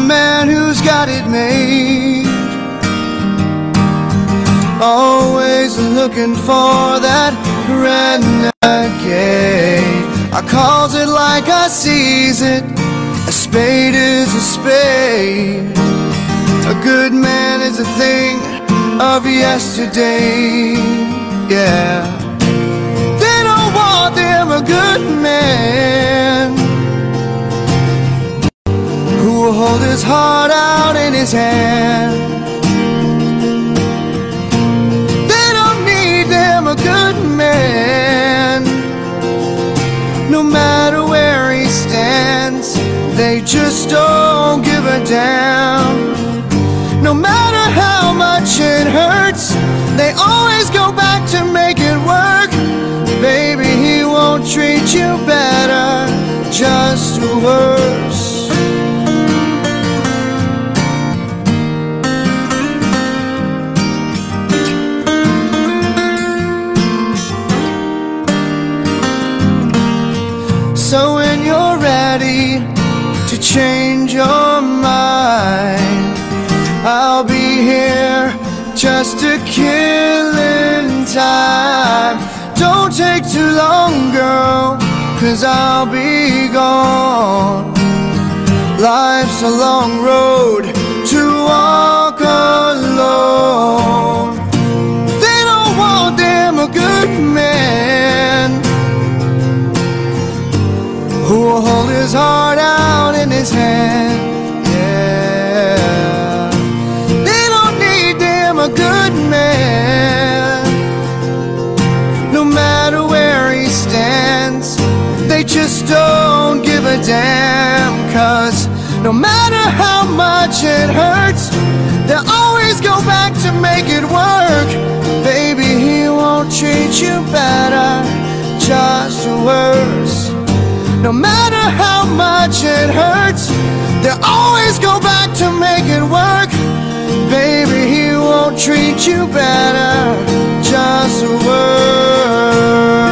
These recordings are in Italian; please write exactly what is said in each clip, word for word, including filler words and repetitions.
man who's got it made. Always looking for that renegade. I calls it like I sees it. A spade is a spade. A good man is a thing of yesterday. Yeah. They don't want them a good man who will hold his heart out in his hand. They don't need them a good man. No matter where he stands, they just don't give a damn. No matter how much it hurts, they always go back to make it work. Baby, he won't treat you better, just worse. So when you're ready to change your mind, I'll be here just to kill in time. Don't take too long, girl, 'cause I'll be gone. Life's a long road to walk alone. They don't want them a good man who will hold his heart out in his hand. Yeah. They don't need them a good man. No matter where he stands, they just don't give a damn. 'Cause no matter how much it hurts, they'll always go back to make it work. Baby, he won't treat you better, just worse. No matter how much it hurts, they'll always go back to make it work. Baby, he won't treat you better, just worse.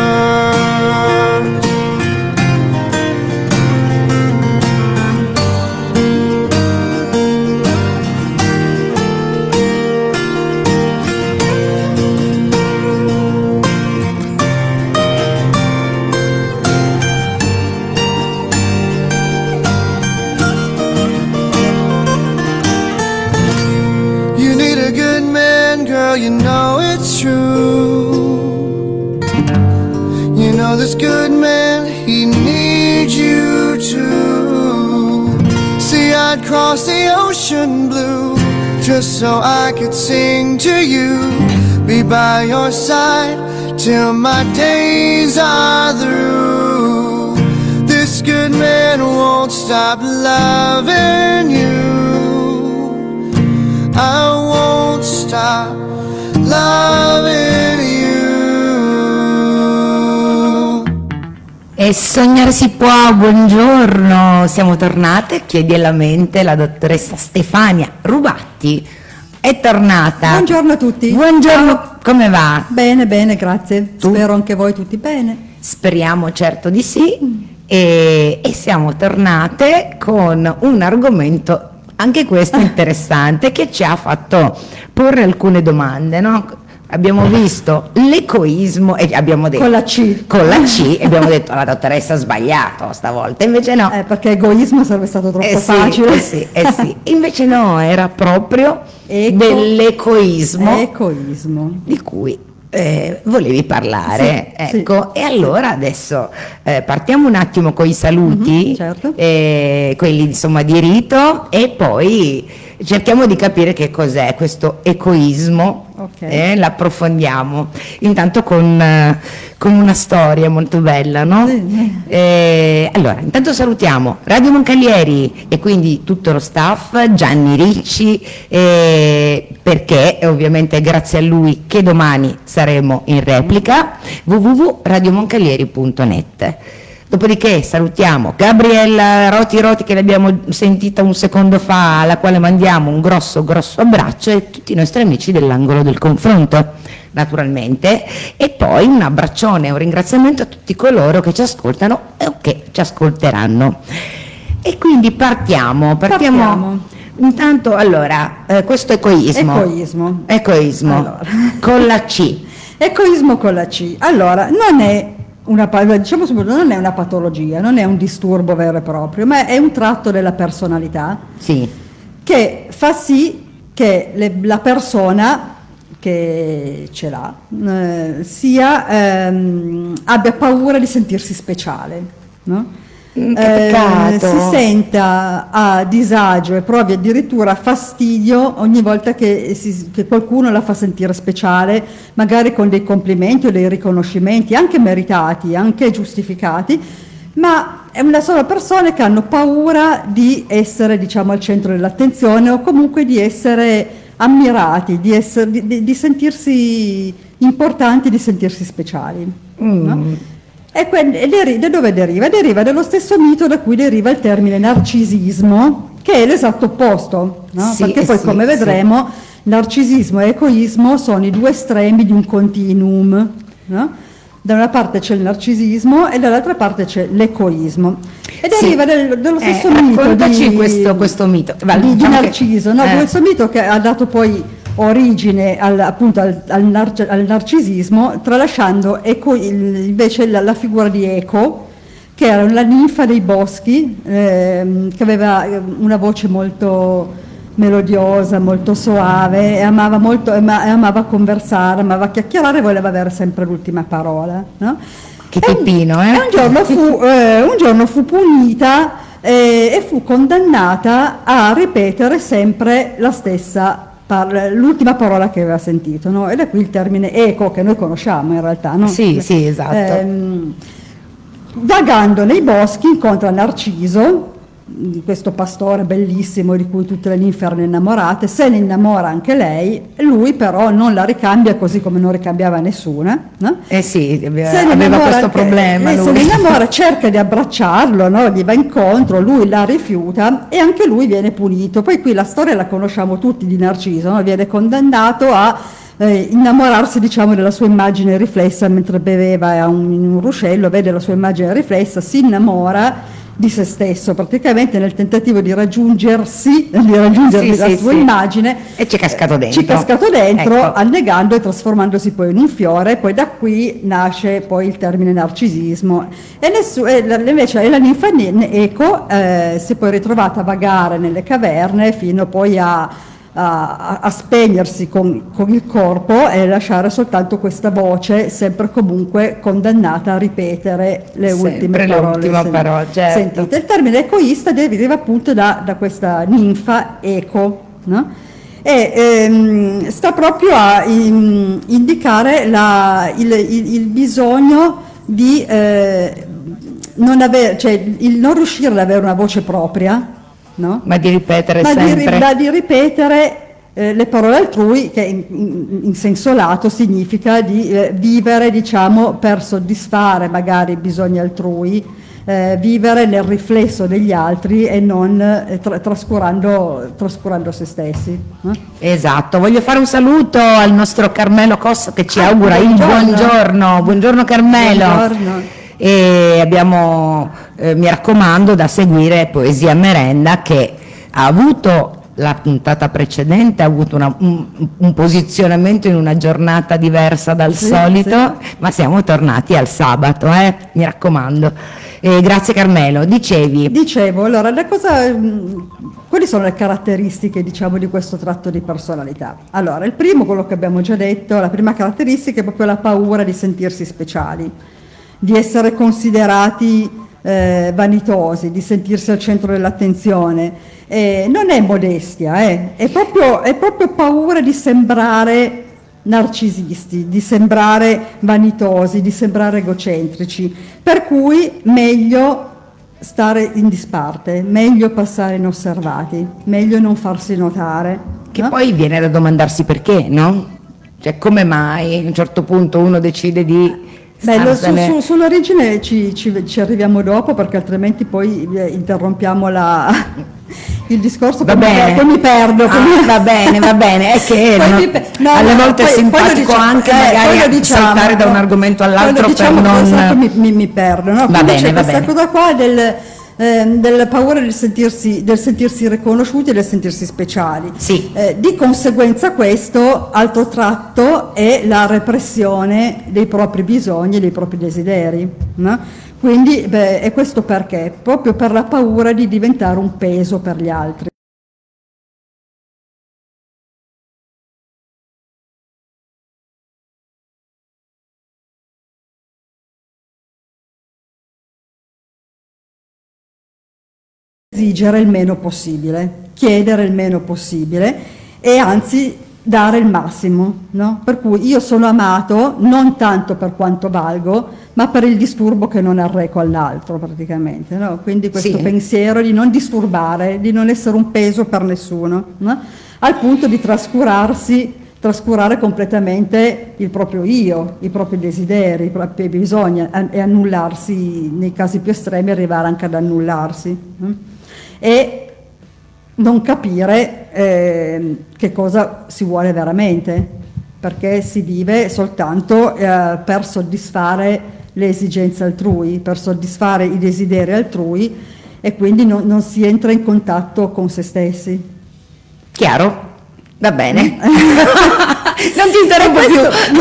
You know it's true. You know this good man, he needs you too. See, I'd cross the ocean blue just so I could sing to you, be by your side till my days are through. This good man won't stop loving you. I won't stop loving you. E sognare si può, buongiorno, siamo tornate, chiedi alla mente, la dottoressa Stefania Rubatti è tornata. Buongiorno a tutti. Buongiorno, Ciao. Come va? Bene, bene, grazie. Tu? Spero anche voi tutti bene. Speriamo certo di sì. Mm. E, e siamo tornate con un argomento anche questo interessante che ci ha fatto porre alcune domande, no? Abbiamo visto l'egoismo e abbiamo detto con la C con la C e abbiamo detto la dottoressa ha sbagliato stavolta, invece no, eh, perché egoismo sarebbe stato troppo eh sì, facile eh sì, eh sì. Invece no, era proprio Eco, dell'egoismo egoismo di cui Eh, volevi parlare, sì, ecco, sì, e allora sì. adesso eh, partiamo un attimo con i saluti, mm-hmm, certo. eh, quelli insomma di rito, e poi cerchiamo di capire che cos'è questo egoismo, okay. eh, l'approfondiamo intanto con, eh, con una storia molto bella, no? Sì. Eh, allora, intanto salutiamo Radio Moncalieri e quindi tutto lo staff, Gianni Ricci, eh, perché ovviamente è grazie a lui che domani saremo in replica, w w w punto radio moncalieri punto net. Dopodiché salutiamo Gabriella Roti Roti, che l'abbiamo sentita un secondo fa, alla quale mandiamo un grosso grosso abbraccio, e tutti i nostri amici dell'angolo del confronto, naturalmente, e poi un abbraccione e un ringraziamento a tutti coloro che ci ascoltano o che ci ascolteranno. E quindi partiamo, partiamo, Partiamo. intanto, allora, eh, questo ecoismo. Ecoismo. Ecoismo, Allora. con la C. Ecoismo con la C. Allora, non è una, pa- diciamo subito, non è una patologia, non è un disturbo vero e proprio, ma è un tratto della personalità Sì. che fa sì che le- la persona che ce l'ha eh, sia, ehm, abbia paura di sentirsi speciale, no? Mm, che Eh, peccato. si senta a disagio e provi addirittura fastidio ogni volta che, si- che qualcuno la fa sentire speciale, magari con dei complimenti o dei riconoscimenti, anche meritati, anche giustificati, ma è una sola persone che hanno paura di essere, diciamo, al centro dell'attenzione o comunque di essere ammirati, di, essere, di, di- di sentirsi importanti, di sentirsi speciali. No? E que- e deri- da dove deriva? Deriva dallo stesso mito da cui deriva il termine narcisismo, che è l'esatto opposto, no? Sì, Perché poi, sì, come sì. vedremo, narcisismo e egoismo sono i due estremi di un continuum, no? Da una parte c'è il narcisismo e dall'altra parte c'è l'egoismo. E Sì. deriva del- dallo stesso Eh, mito raccontaci di, questo- questo mito. Va, di, di diciamo che- Narciso, no? eh. Questo mito che ha dato poi origine al, appunto al, al nar- al narcisismo, tralasciando Eco, il- invece la, la figura di Eco, che era la ninfa dei boschi, ehm, che aveva eh, una voce molto melodiosa, molto soave, e amava molto, ama- e amava conversare, amava chiacchierare e voleva avere sempre l'ultima parola, no? Che E un- peppino, eh? E un giorno fu, eh, un giorno fu punita eh, e fu condannata a ripetere sempre la stessa par- l'ultima parola che aveva sentito, no? E da qui il termine eco che noi conosciamo in realtà, no? Sì, sì, esatto. Ehm, vagando nei boschi incontra Narciso, di questo pastore bellissimo di cui tutte le ninfe erano innamorate, se ne innamora anche lei, lui però non la ricambia così come non ricambiava nessuna, no? Eh sì, aveva, Se ne aveva innamora questo anche- problema. lei se lui. ne innamora, cerca di abbracciarlo, no? Gli va incontro, lui la rifiuta e anche lui viene punito. Poi qui la storia la conosciamo tutti di Narciso, no? Viene condannato a eh, innamorarsi, diciamo, della sua immagine riflessa mentre beveva a un- in un ruscello, vede la sua immagine riflessa, si innamora di se stesso praticamente nel tentativo di raggiungersi, di raggiungere Sì, la sì, sua sì. immagine, E ci è cascato eh, dentro. ci è cascato dentro, Ecco. annegando e trasformandosi poi in un fiore, e poi da qui nasce poi il termine narcisismo. E, nessu- e la- invece la ninfa ne- Eco eh, si è poi ritrovata a vagare nelle caverne fino poi a, a- a spegnersi con, con il corpo e lasciare soltanto questa voce, sempre comunque condannata a ripetere le Sempre ultime parole. l'ultima sen- parola, certo. sentite. Il termine egoista deriva appunto da, da questa ninfa Eco, no? E ehm, sta proprio a in- indicare la- il, il- il bisogno di eh, non, avere, cioè, il non riuscire ad avere una voce propria, no? Ma di ripetere Ma di, sempre. ri- da- di ripetere eh, le parole altrui, che in, in- in senso lato significa di eh, vivere, diciamo, per soddisfare magari i bisogni altrui, eh, vivere nel riflesso degli altri e non eh, tra- trascurando, trascurando se stessi. no? Esatto, voglio fare un saluto al nostro Carmelo Cosso che ci Ah, augura il buongiorno. buongiorno. Buongiorno Carmelo. Buongiorno. E abbiamo, eh, mi raccomando, da seguire Poesia Merenda, che ha avuto la puntata precedente, ha avuto una- un, un posizionamento in una giornata diversa dal Sì, solito, ma siamo tornati al sabato, eh? Mi raccomando. Eh, grazie Carmelo, dicevi. Dicevo, allora, da cosa, mh, quali sono le caratteristiche, diciamo, di questo tratto di personalità? Allora, il primo, quello che abbiamo già detto, la prima caratteristica è proprio la paura di sentirsi speciali, di essere considerati eh, vanitosi, di sentirsi al centro dell'attenzione. Eh, non è modestia, eh, è, proprio, è proprio paura di sembrare narcisisti, di sembrare vanitosi, di sembrare egocentrici, per cui meglio stare in disparte, meglio passare inosservati, meglio non farsi notare. Che no? poi viene da domandarsi perché, no? Cioè come mai a un certo punto uno decide di Beh, lo- su- starsene- su- sull'origine ci, ci- ci arriviamo dopo, perché altrimenti poi eh, interrompiamo la, il discorso, Va poi mi- bene. poi mi perdo. Ah, poi mi- va bene, va bene, è che Poi no, mi pe- no, alle no, volte poi- è poi lo simpatico diciamo- anche eh, magari poi lo diciamo, saltare da un no, argomento poi lo all'altro diciamo, per perché non... sennò poi mi, mi, mi perdo, no? Va Quindi bene, c'è va questa bene. cosa qua del, eh, della paura del sentirsi, del sentirsi riconosciuti e del sentirsi speciali. Sì. Eh, di conseguenza questo altro tratto è la repressione dei propri bisogni e dei propri desideri, no? Quindi beh, è questo perché? Proprio per la paura di diventare un peso per gli altri. Esigere il meno possibile, chiedere il meno possibile e anzi dare il massimo, no? Per cui io sono amato non tanto per quanto valgo, ma per il disturbo che non arreco all'altro praticamente, no? Quindi questo Sì. pensiero di non disturbare, di non essere un peso per nessuno, no? Al punto di trascurarsi, trascurare completamente il proprio io, i propri desideri, i propri bisogni e annullarsi, nei casi più estremi arrivare anche ad annullarsi, no? E non capire eh, che cosa si vuole veramente, perché si vive soltanto eh, per soddisfare le esigenze altrui, per soddisfare i desideri altrui e quindi non, non si entra in contatto con se stessi. Chiaro? Va bene. Non ti interrompo più. No,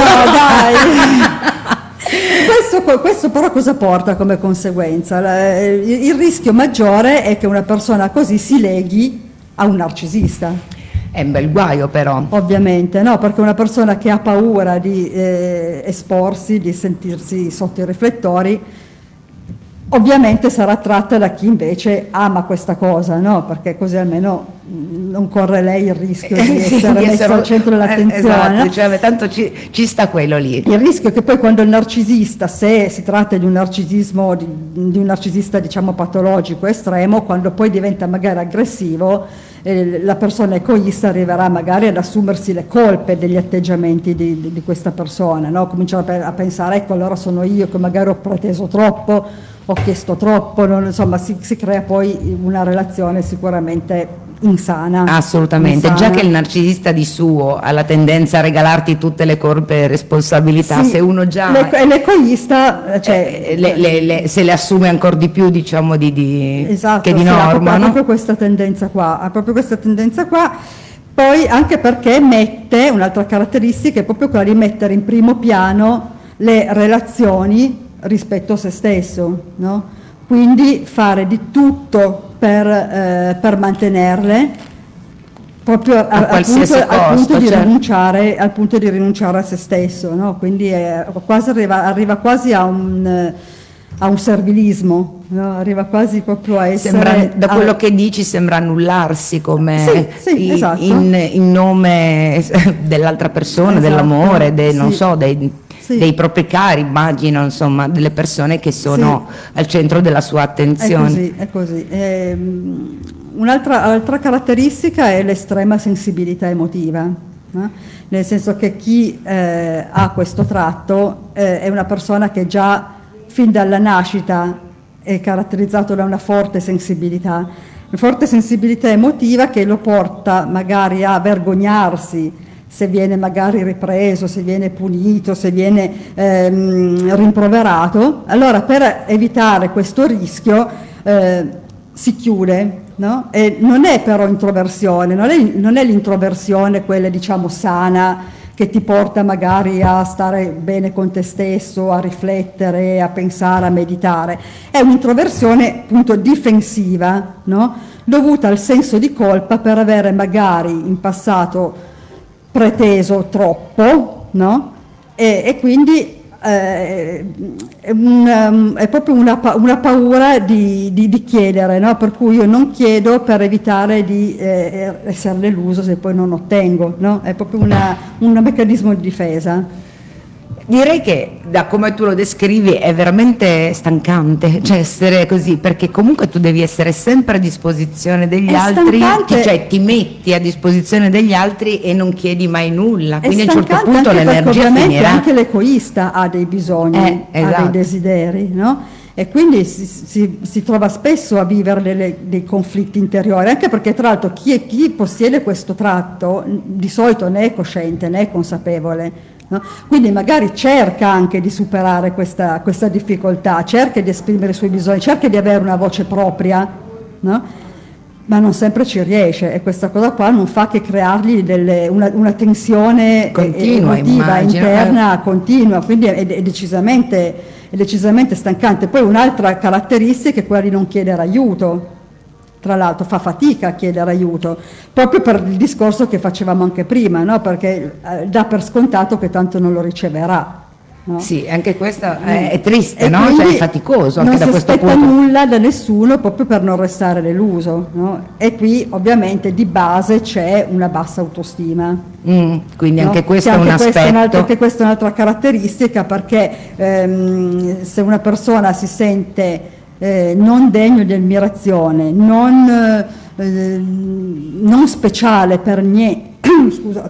dai. Questo, questo però cosa porta come conseguenza? La- Il il rischio maggiore è che una persona così si leghi a un narcisista. È un bel guaio però. Ovviamente, no, perché una persona che ha paura di eh, esporsi, di sentirsi sotto i riflettori, ovviamente sarà attratta da chi invece ama questa cosa, no? Perché così almeno mh, non corre lei il rischio di Sì, essere di messa essere- al centro dell'attenzione. eh, esatto, no? cioè, tanto ci, ci sta quello lì. Il rischio è che poi quando il narcisista, se si tratta di un narcisismo, di, di un narcisista diciamo patologico estremo, quando poi diventa magari aggressivo, eh, la persona egoista arriverà magari ad assumersi le colpe degli atteggiamenti di, di- di questa persona, no? Cominciare a, pe- a pensare, ecco allora sono io che magari ho preteso troppo, ho chiesto troppo, non- insomma si, si crea poi una relazione sicuramente insana. Assolutamente, Insana. già che il narcisista di suo ha la tendenza a regalarti tutte le colpe e responsabilità, Sì, se uno già l'eco- l'egoista, cioè, eh, le- le- le- se le assume ancora di più, diciamo, di, di- esatto, che di sì, ha norma, proprio, ha no? proprio questa tendenza qua, ha proprio questa tendenza qua. Poi anche perché mette, un'altra caratteristica è proprio quella di mettere in primo piano le relazioni rispetto a se stesso, no? Quindi fare di tutto per, eh, per mantenerle, proprio a- A al qualsiasi punto, al punto costo, di certo. rinunciare, al punto di rinunciare a se stesso, no? Quindi è quasi arriva, arriva quasi a un, eh, a un servilismo, no? Arriva quasi proprio a essere... Sembra, da a- quello che dici sembra annullarsi come Sì, sì, i- esatto. in, in nome dell'altra persona, Esatto, dell'amore, dei, non sì. so, dei, Sì. dei propri cari, immagino, insomma, delle persone che sono al centro della sua È attenzione. così, è così. Ehm, un'altra altra caratteristica è l'estrema sensibilità emotiva, no? Nel senso che chi eh, ha questo tratto eh, è una persona che già fin dalla nascita è caratterizzato da una forte sensibilità, una forte sensibilità emotiva che lo porta magari a vergognarsi se viene magari ripreso, se viene punito, se viene ehm, rimproverato. Allora per evitare questo rischio eh, si chiude, no? E non è però introversione, non è, non è l'introversione quella diciamo sana che ti porta magari a stare bene con te stesso, a riflettere, a pensare, a meditare. È un'introversione appunto difensiva, no? Dovuta al senso di colpa per avere magari in passato preteso troppo, no? E, e quindi eh, è, un, è proprio una, pa- una paura di, di, di chiedere, no? Per cui io non chiedo per evitare di eh, essere deluso se poi non ottengo, no? È proprio una, un meccanismo di difesa. Direi che da come tu lo descrivi è veramente stancante, cioè essere così, perché comunque tu devi essere sempre a disposizione degli È altri, stancante. ti- cioè ti metti a disposizione degli altri e non chiedi mai nulla, È quindi a un certo stancante punto anche perché l'energia ovviamente finirà. anche l'egoista ha dei bisogni, Eh, ha esatto. dei desideri, no? e quindi si, si, si trova spesso a vivere delle, dei conflitti interiori, anche perché tra l'altro chi, chi possiede questo tratto di solito ne è cosciente, ne è consapevole, no? Quindi magari cerca anche di superare questa, questa difficoltà, cerca di esprimere i suoi bisogni, cerca di avere una voce propria, no? Ma non sempre ci riesce, e questa cosa qua non fa che creargli delle, una, una tensione continua, emotiva, interna, continua, quindi è, è, decisamente, è decisamente stancante. Poi un'altra caratteristica è quella di non chiedere aiuto, tra l'altro fa fatica a chiedere aiuto, proprio per il discorso che facevamo anche prima, no? Perché eh, dà per scontato che tanto non lo riceverà. No? Sì, anche questo è, è triste, e no? Cioè è faticoso anche da questo punto. Non si aspetta nulla da nessuno proprio per non restare deluso, no? E qui ovviamente di base c'è una bassa autostima. Mm, quindi no? anche questo è un anche aspetto. Questo è un altro, anche questa è un'altra caratteristica, perché ehm, se una persona si sente eh, non degno di ammirazione, non, eh, non speciale per, nie- scusa,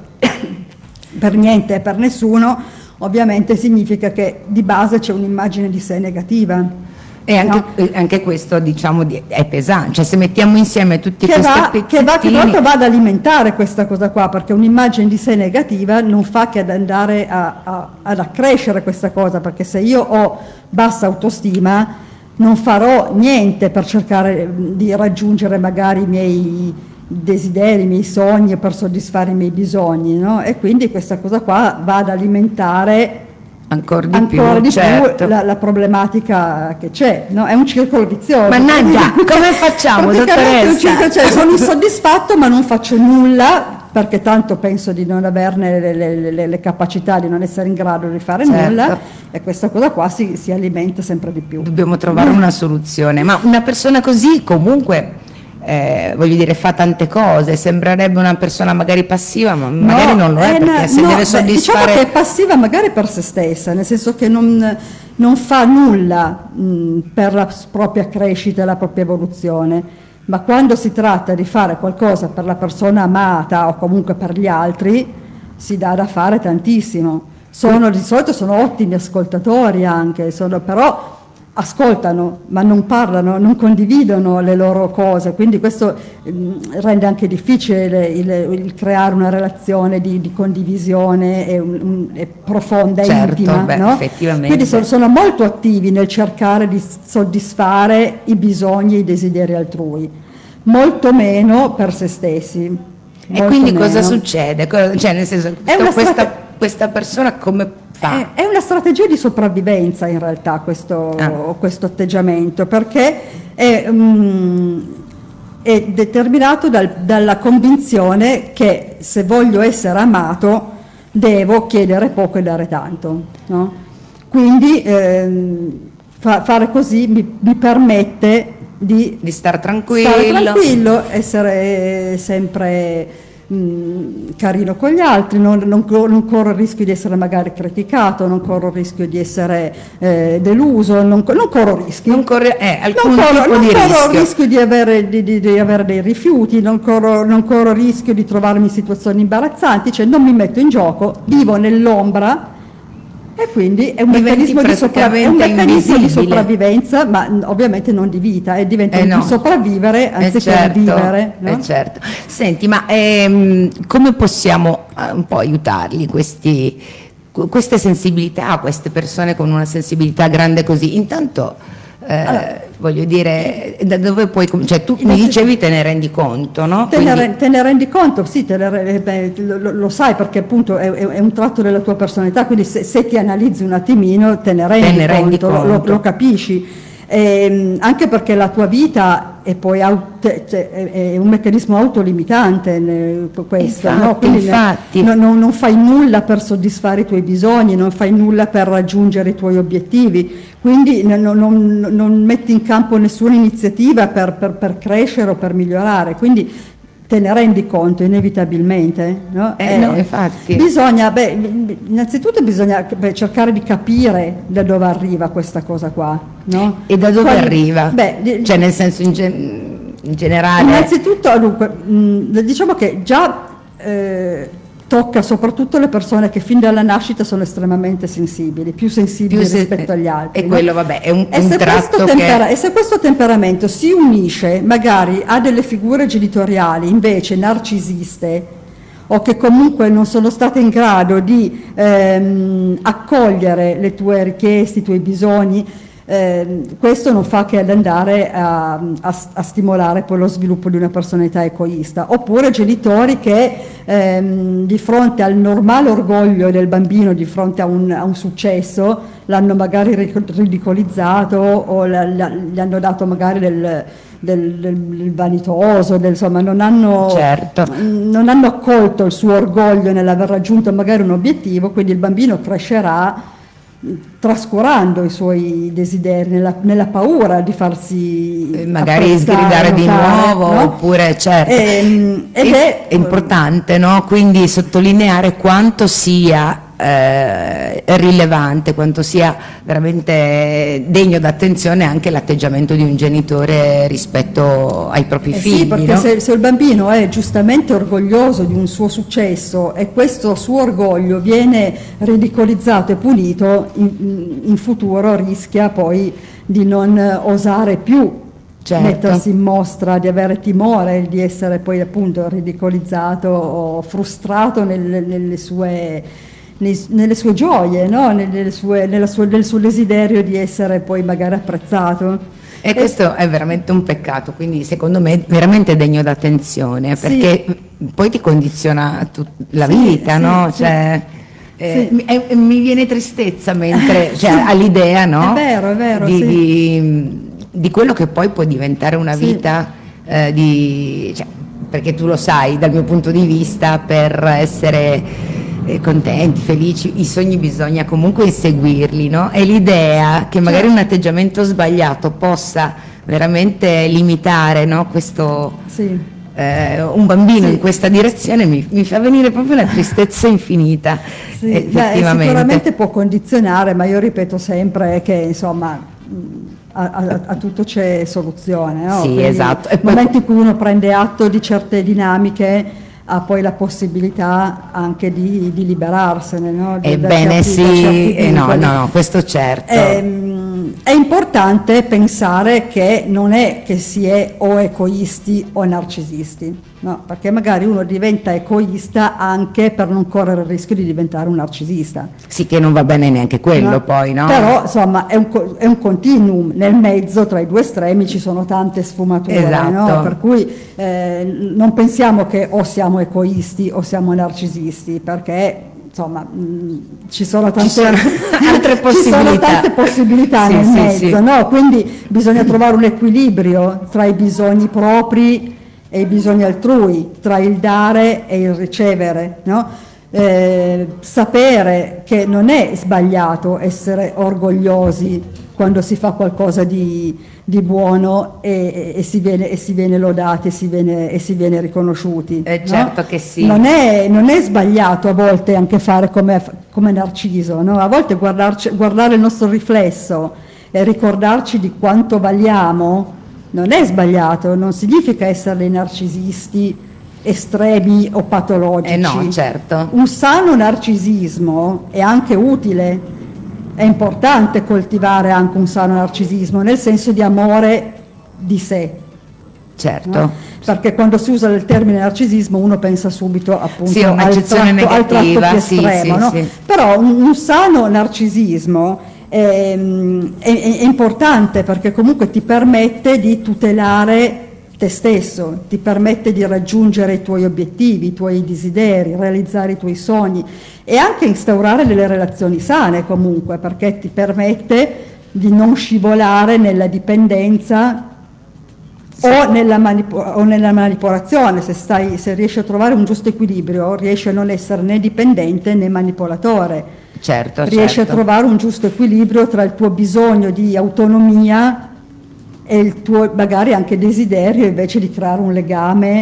per niente e per nessuno, ovviamente significa che di base c'è un'immagine di sé negativa. E anche, no? anche questo, diciamo, è pesante, cioè se mettiamo insieme tutti che questi va, pezzettini... Che va, che proprio va ad alimentare questa cosa qua, perché un'immagine di sé negativa non fa che ad andare a, a, ad accrescere questa cosa, perché se io ho bassa autostima non farò niente per cercare di raggiungere magari i miei desideri, i miei sogni, per soddisfare i miei bisogni, no? E quindi questa cosa qua va ad alimentare ancora di ancora più, di certo. più la, la problematica che c'è, no? È un circolo vizioso. Mannaggia, come facciamo, praticamente un circolo, dottoressa? cioè, sono insoddisfatto ma non faccio nulla, perché tanto penso di non averne le, le, le, le capacità, di non essere in grado di fare certo. nulla, e questa cosa qua si, si alimenta sempre di più. Dobbiamo trovare una soluzione, ma una persona così comunque... Eh, voglio dire, fa tante cose, sembrerebbe una persona magari passiva, ma No, magari non lo è, eh, perché se no, deve beh, soddisfare... diciamo che è passiva magari per se stessa, nel senso che non, non fa nulla mh, per la propria crescita e la propria evoluzione, ma quando si tratta di fare qualcosa per la persona amata o comunque per gli altri, si dà da fare tantissimo. Sono, di solito sono ottimi ascoltatori anche, sono, però ascoltano ma non parlano, non condividono le loro cose, quindi questo mh, rende anche difficile il, il creare una relazione di, di condivisione e, un, un, e profonda e certo, intima, beh, no? effettivamente. Quindi sono, sono molto attivi nel cercare di soddisfare i bisogni e i desideri altrui, molto meno per se stessi. E quindi meno. cosa succede? Cioè, nel senso, È una questa, strate- questa persona come fa? È, è una strategia di sopravvivenza in realtà questo, Ah. questo atteggiamento, perché è, mm, è determinato dal- dalla convinzione che se voglio essere amato devo chiedere poco e dare tanto, no? Quindi ehm, fa- fare così mi, mi permette di Di star tranquillo. stare tranquillo, essere sempre mh, carino con gli altri, non, non, non corro il rischio di essere magari criticato, non corro il rischio di essere eh, deluso, non, non corro rischi. Non corre, eh, alcun Non corro, tipo non di corro rischio. il rischio di avere, di, di- di avere dei rifiuti, non corro, non corro il rischio di trovarmi in situazioni imbarazzanti, cioè non mi metto in gioco, vivo nell'ombra. E quindi è un Diventi meccanismo, di, sopra- è un praticamente meccanismo di invisibile. sopravvivenza, ma mh, ovviamente non di vita, e diventa Eh un no. sopravvivere Eh anziché certo, vivere. No? eh certo. Senti, ma ehm, come possiamo eh, un po' aiutarli questi, qu- queste sensibilità, queste persone con una sensibilità grande così? Intanto, eh, Allora, voglio dire, da dove puoi com- cioè tu mi innanzitutto- dicevi te ne rendi conto, no? Te ne, Quindi- re- te ne rendi conto? Sì, te ne re- beh, lo, lo sai, perché appunto è, è- è un tratto della tua personalità, quindi se, se ti analizzi un attimino te ne rendi, Te ne rendi conto, lo- Lo, conto. lo capisci. Ehm, anche perché la tua vita è poi aut- cioè, è, è un meccanismo autolimitante, ne- questo, no? Infatti, Quindi ne- infatti. no- no- non fai nulla per soddisfare i tuoi bisogni, non fai nulla per raggiungere i tuoi obiettivi, quindi no- no- non, non metti in campo nessuna iniziativa per, per- per crescere o per migliorare, quindi te ne rendi conto inevitabilmente, no? Eh, no, infatti. Bisogna, beh, innanzitutto bisogna beh, cercare di capire da dove arriva questa cosa qua, no? E da dove Quali- arriva? Beh, di- cioè nel senso in, gen- in generale... Innanzitutto, dunque, mh, diciamo che già eh, tocca soprattutto le persone che fin dalla nascita sono estremamente sensibili, più sensibili Più se- rispetto agli altri. E no? quello, vabbè, è un, E un se, tratto questo che... tempera- e se questo temperamento si unisce magari a delle figure genitoriali invece narcisiste, o che comunque non sono state in grado di ehm, accogliere le tue richieste, i tuoi bisogni, eh, questo non fa che ad andare a, a, a stimolare poi lo sviluppo di una personalità egoista. Oppure genitori che ehm, di fronte al normale orgoglio del bambino, di fronte a un, a un successo, l'hanno magari ridicolizzato o la, la, gli hanno dato magari del, del, del, del vanitoso, del, insomma non hanno, Certo. non hanno accolto il suo orgoglio nell'aver raggiunto magari un obiettivo, quindi il bambino crescerà trascurando i suoi desideri, nella, nella paura di farsi Eh, magari apprezzare, sgridare di notare, nuovo, no? oppure certo. Ehm, ed E- è, è importante, no? Quindi sottolineare quanto sia eh, rilevante, quanto sia veramente degno d'attenzione anche l'atteggiamento di un genitore rispetto ai propri Eh figli, sì, perché no? se, se il bambino è giustamente orgoglioso di un suo successo e questo suo orgoglio viene ridicolizzato e punito, in, in futuro rischia poi di non osare più Certo. mettersi in mostra, di avere timore di essere poi appunto ridicolizzato o frustrato nelle, nelle sue... nei- nelle sue gioie, no? nelle sue, nella sua- nel suo desiderio di essere poi magari apprezzato. E questo è veramente un peccato, quindi secondo me è veramente degno d'attenzione, Sì. perché poi ti condiziona tut- la Sì, vita, sì, no? sì. Cioè, eh, Sì. mi, eh, mi viene tristezza mentre, cioè, Sì. all'idea, no? È vero, è vero, di, sì. di, di quello che poi può diventare una Sì. vita, eh, di, cioè, perché tu lo sai, dal mio punto di vista, per essere eh, contenti, felici, i sogni bisogna comunque inseguirli, no? E l'idea che magari Certo. un atteggiamento sbagliato possa veramente limitare, no, questo Sì. eh, un bambino Sì. in questa direzione mi, mi fa venire proprio una tristezza infinita. Sì, eh, beh, effettivamente. sicuramente può condizionare, ma io ripeto sempre che insomma mh, a, a- a tutto c'è soluzione, no? Sì, Quindi, esatto. E nel poi- momento in cui uno prende atto di certe dinamiche ha poi la possibilità anche di, di liberarsene, no? Di- da Ebbene certi- da sì, certi eh, no, vincoli. no, no, questo certo. Ehm, è importante pensare che non è che si è o egoisti o narcisisti, no? Perché magari uno diventa egoista anche per non correre il rischio di diventare un narcisista. Sì, che non va bene neanche quello no? poi, no? Però insomma è un, co- è un continuum, nel mezzo tra i due estremi ci sono tante sfumature, Esatto. no? Per cui eh, non pensiamo che o siamo egoisti o siamo narcisisti, perché insomma mh, ci sono tante, sono altre ci sono possibilità. tante possibilità Sì, nel sì, mezzo, sì. no? Quindi bisogna trovare un equilibrio tra i bisogni propri e i bisogni altrui, tra il dare e il ricevere, no? Eh, sapere che non è sbagliato essere orgogliosi quando si fa qualcosa di, di buono e, e, si viene, e si viene lodati e si viene, e si viene riconosciuti. Eh, no? certo che sì. Non è, non è sbagliato a volte anche fare come, come Narciso, no? A volte guardarci, guardare il nostro riflesso e ricordarci di quanto valiamo non è sbagliato, non significa essere dei narcisisti estremi o patologici. Eh no, certo. Un sano narcisismo è anche utile, è importante coltivare anche un sano narcisismo, nel senso di amore di sé. Certo. No? Perché quando si usa il termine narcisismo uno pensa subito appunto Sì, al, un'accezione tratto, al tratto negativa, più sì, estremo, sì, no? sì. Però un, un sano narcisismo ehm, è, è, è importante perché comunque ti permette di tutelare te stesso, ti permette di raggiungere i tuoi obiettivi, i tuoi desideri, realizzare i tuoi sogni e anche instaurare delle relazioni sane comunque, perché ti permette di non scivolare nella dipendenza o nella, manipo- o nella manipolazione. Se, stai, se riesci a trovare un giusto equilibrio, riesci a non essere né dipendente né manipolatore. Certo, Riesci certo. a trovare un giusto equilibrio tra il tuo bisogno di autonomia e il tuo magari anche desiderio invece di creare un legame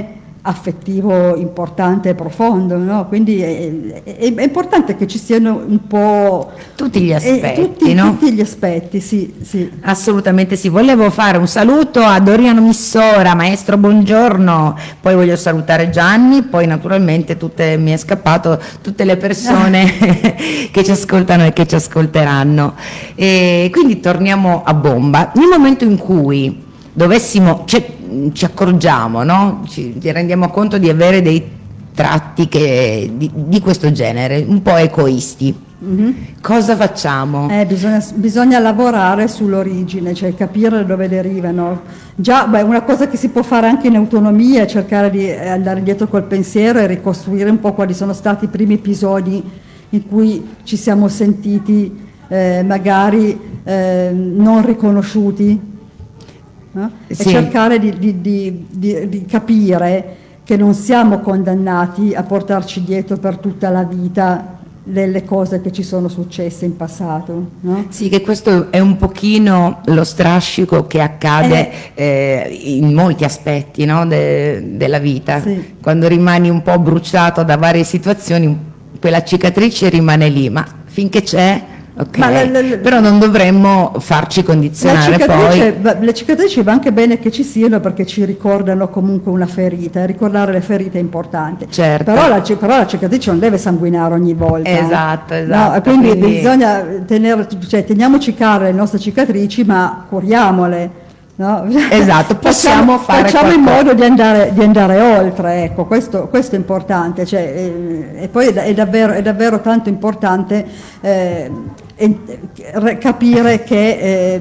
affettivo importante e profondo, no? Quindi è, è, è importante che ci siano un po' tutti gli aspetti, eh, tutti, no? tutti gli aspetti, sì, sì. Assolutamente sì. Volevo fare un saluto a Doriano Missora, maestro, buongiorno. Poi voglio salutare Gianni, poi naturalmente tutte, mi è scappato tutte le persone che ci ascoltano e che ci ascolteranno. E quindi torniamo a bomba. Nel momento in cui dovessimo, ci, ci accorgiamo, no? Ci, ci rendiamo conto di avere dei tratti che, di, di questo genere, un po' egoisti, mm-hmm. cosa facciamo? Eh, bisogna, bisogna lavorare sull'origine, cioè capire da dove derivano. Già, beh, una cosa che si può fare anche in autonomia è cercare di andare dietro col pensiero e ricostruire un po' quali sono stati i primi episodi in cui ci siamo sentiti eh, magari eh, non riconosciuti. No? E sì. cercare di, di, di, di, di capire che non siamo condannati a portarci dietro per tutta la vita delle cose che ci sono successe in passato, no? Sì, che questo è un pochino lo strascico che accade eh. Eh, in molti aspetti, no? De, della vita, sì. Quando rimani un po' bruciato da varie situazioni, quella cicatrice rimane lì, ma finché c'è. Okay. Ma la, la, la, però non dovremmo farci condizionare poi. Le cicatrici va anche bene che ci siano perché ci ricordano comunque una ferita, e ricordare le ferite è importante. Certo. Però la, però la cicatrice non deve sanguinare ogni volta. Esatto, esatto. No? Quindi, quindi bisogna tenere, cioè, teniamoci care le nostre cicatrici, ma curiamole. No? Esatto, possiamo facciamo, fare facciamo qualcosa. in modo di andare, di andare oltre, ecco, questo, questo è importante, cioè, e, e poi è, è, davvero, è davvero tanto importante eh, e, re, capire che eh,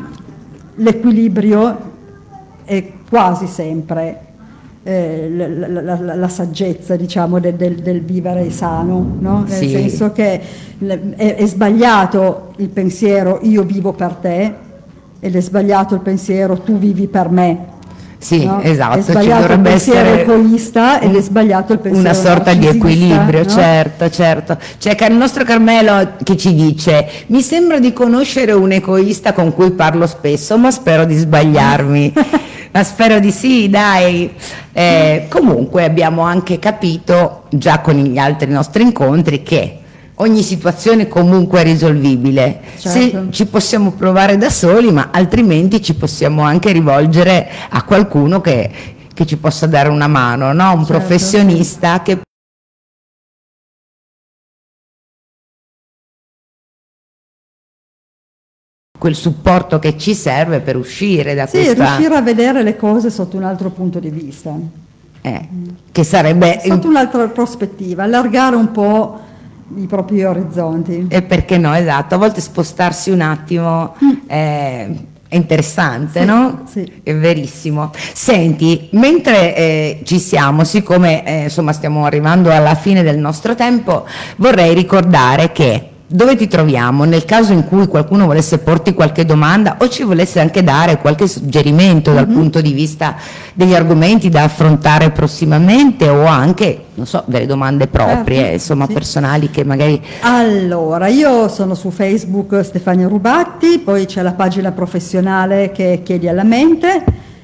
l'equilibrio è quasi sempre eh, la, la, la, la saggezza, diciamo, del, del, del vivere sano, no? Nel sì. senso che è, è sbagliato il pensiero io vivo per te, ed è sbagliato il pensiero tu vivi per me. Sì, no? esatto, è sbagliato ci dovrebbe il pensiero essere egoista ed è sbagliato il pensiero una sorta di equilibrio, no? certo, certo. C'è il nostro Carmelo che ci dice: mi sembra di conoscere un egoista con cui parlo spesso, ma spero di sbagliarmi. Ma spero di sì, dai. Eh, comunque abbiamo anche capito già con gli altri nostri incontri che ogni situazione comunque è risolvibile, certo. Se ci possiamo provare da soli, ma altrimenti ci possiamo anche rivolgere a qualcuno che, che ci possa dare una mano, no? Un certo, professionista sì. che quel supporto che ci serve per uscire da sì, questa... riuscire a vedere le cose sotto un altro punto di vista. Eh, che sarebbe... Sotto un'altra prospettiva, allargare un po' i propri orizzonti. E perché no, esatto, a volte spostarsi un attimo mm. è, è interessante, sì, no? Sì. È verissimo. Senti, mentre eh, ci siamo, siccome eh, insomma stiamo arrivando alla fine del nostro tempo, vorrei ricordare che dove ti troviamo nel caso in cui qualcuno volesse porti qualche domanda o ci volesse anche dare qualche suggerimento dal mm-hmm. punto di vista degli argomenti da affrontare prossimamente o anche, non so, delle domande proprie, certo, insomma, sì. personali che magari... Allora, io sono su Facebook Stefania Rubatti, poi c'è la pagina professionale che è Chiedi alla mente,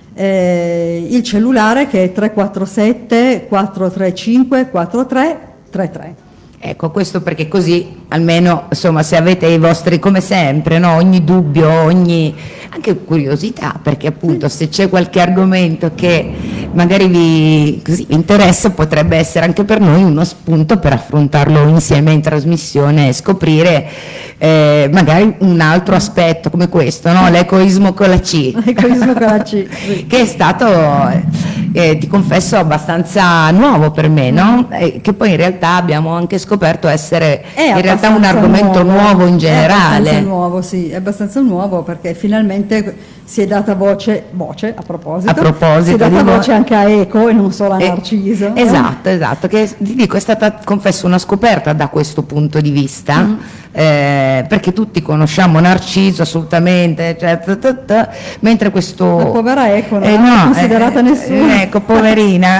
eh, il cellulare che è tre quattro sette quattro tre cinque quattro tre tre tre. Ecco, questo perché così almeno, insomma, se avete i vostri, come sempre, no? Ogni dubbio, ogni anche curiosità, perché appunto se c'è qualche argomento che magari vi così, interessa, potrebbe essere anche per noi uno spunto per affrontarlo insieme in trasmissione e scoprire eh, magari un altro aspetto come questo, no? L'egoismo con la C. L'egoismo con la C, sì. Che è stato, eh, ti confesso, abbastanza nuovo per me, no? E che poi in realtà abbiamo anche scoperto essere è in realtà un argomento nuovo, nuovo in generale. È abbastanza nuovo, sì, è abbastanza nuovo perché finalmente si è data voce, voce a proposito, a proposito si è data di voce anche a Eco e non solo a eh, Narciso. Esatto, eh? esatto, che ti dico è stata, confesso, una scoperta da questo punto di vista, mm. eh, perché tutti conosciamo Narciso assolutamente, cioè, t- t- t- mentre questo... La povera Eco non eh, è no, considerata eh, nessuno. Ecco, poverina.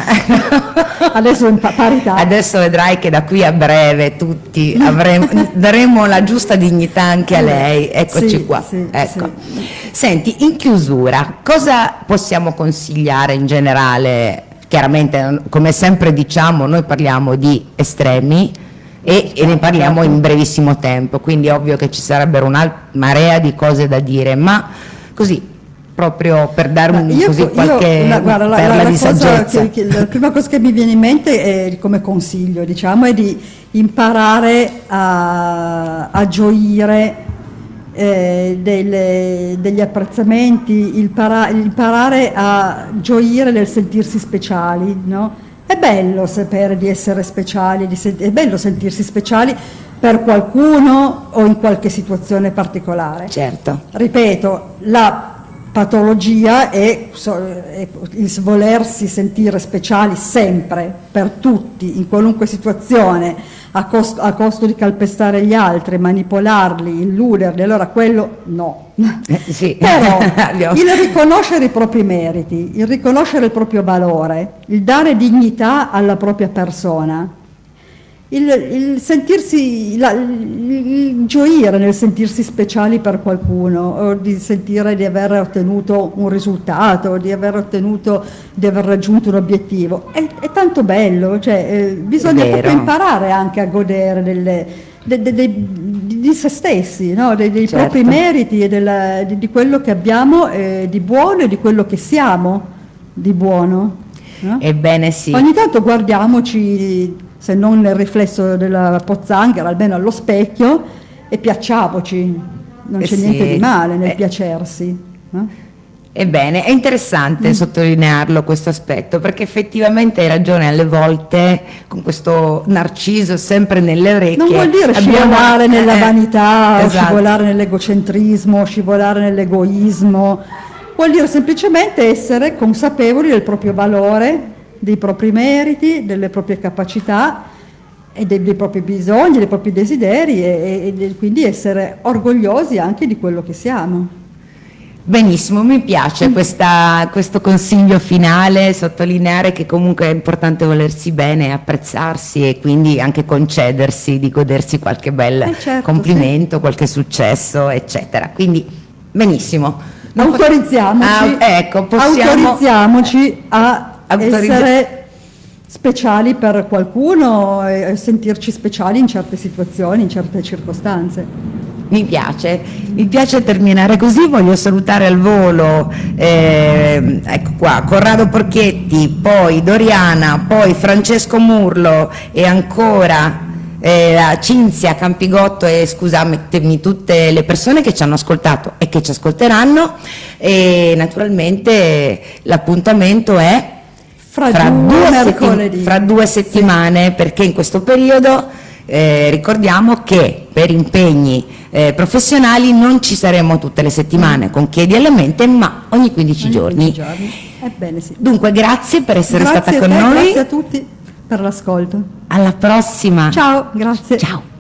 Adesso in parità. Adesso vedrai che da qui a breve tutti avremo, daremo la giusta dignità anche a lei, eccoci sì, qua. Sì, ecco. sì. Senti, in chiusura, cosa possiamo consigliare in generale, chiaramente, come sempre diciamo, noi parliamo di estremi e, e ne parliamo in brevissimo tempo, quindi è ovvio che ci sarebbero una marea di cose da dire, ma così proprio per dare un, io, così io, qualche la, guarda, la, perla la, la di cosa saggezza. che, che, la prima cosa che mi viene in mente è, come consiglio, diciamo, è di imparare a, a gioire eh, delle, degli apprezzamenti, impara, imparare a gioire nel sentirsi speciali, no? È bello sapere di essere speciali, di sen- è bello sentirsi speciali per qualcuno o in qualche situazione particolare. Certo. Ripeto, la patologia è, è il volersi sentire speciali sempre, per tutti, in qualunque situazione, a costo, a costo di calpestare gli altri, manipolarli, illuderli, allora quello no. Eh, sì. Però il riconoscere i propri meriti, il riconoscere il proprio valore, il dare dignità alla propria persona, il, il sentirsi, la, il gioire nel sentirsi speciali per qualcuno, o di sentire di aver ottenuto un risultato, di aver ottenuto, di aver raggiunto un obiettivo, è, è tanto bello, cioè, eh, bisogna proprio imparare anche a godere delle, de, de, de, di, di se stessi, no? dei, dei certo. propri meriti e della, di, di quello che abbiamo eh, di buono e di quello che siamo di buono. No? Ebbene sì. Ogni tanto guardiamoci, se non nel riflesso della pozzanghera, almeno allo specchio, e piacciamoci, non Eh c'è sì. niente di male nel Eh. piacersi. No? Ebbene, è interessante Mm. sottolinearlo questo aspetto, perché effettivamente hai ragione, alle volte con questo narciso sempre nelle orecchie. Non vuol dire abbiamo- scivolare nella eh, vanità, o esatto. scivolare nell'egocentrismo, o scivolare nell'egoismo, vuol dire semplicemente essere consapevoli del proprio valore, dei propri meriti, delle proprie capacità e dei, dei propri bisogni, dei propri desideri e, e, e quindi essere orgogliosi anche di quello che siamo. Benissimo, mi piace questa, questo consiglio finale, sottolineare che comunque è importante volersi bene, apprezzarsi e quindi anche concedersi di godersi qualche bel Eh certo, complimento, qualche successo, eccetera. Quindi, benissimo. Non pot- Autorizziamoci, Ah, ecco, possiamo... autorizziamoci a Autorizzi- essere speciali per qualcuno e a sentirci speciali in certe situazioni, in certe circostanze. Mi piace, mi piace terminare così, voglio salutare al volo, eh, ecco qua, Corrado Porchetti, poi Doriana, poi Francesco Murlo e ancora eh, la Cinzia Campigotto e scusatemi tutte le persone che ci hanno ascoltato e che ci ascolteranno, e naturalmente l'appuntamento è Fra, fra, due due, mercoledì. settim- fra due settimane, perché in questo periodo eh, ricordiamo che per impegni eh, professionali non ci saremo tutte le settimane con Chiedi alla mente, ma ogni quindici Ogni giorni. quindici giorni. Ebbene sì. Dunque grazie per essere Grazie stata a con te, noi, grazie a tutti per l'ascolto. alla prossima. Ciao, grazie. Ciao.